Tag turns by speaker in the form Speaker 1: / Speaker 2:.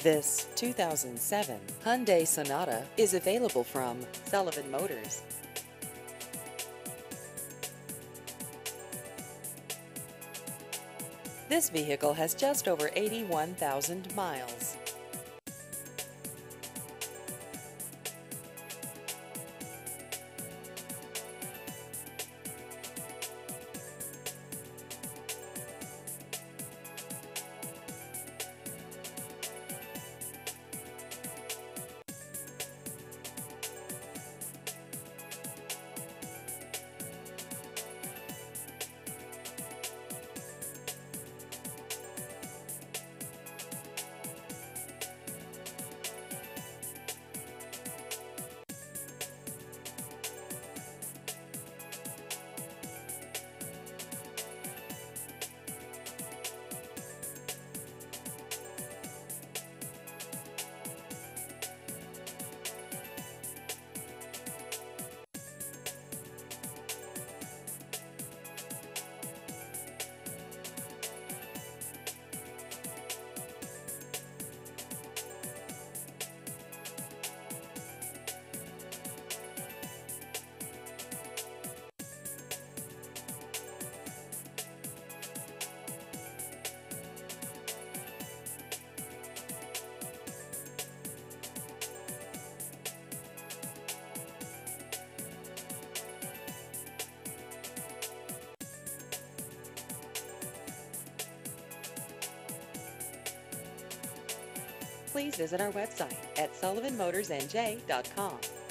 Speaker 1: This 2007 Hyundai Sonata is available from Sullivan Motors. This vehicle has just over 81,000 miles. Please visit our website at sullivanmotorsnj.com.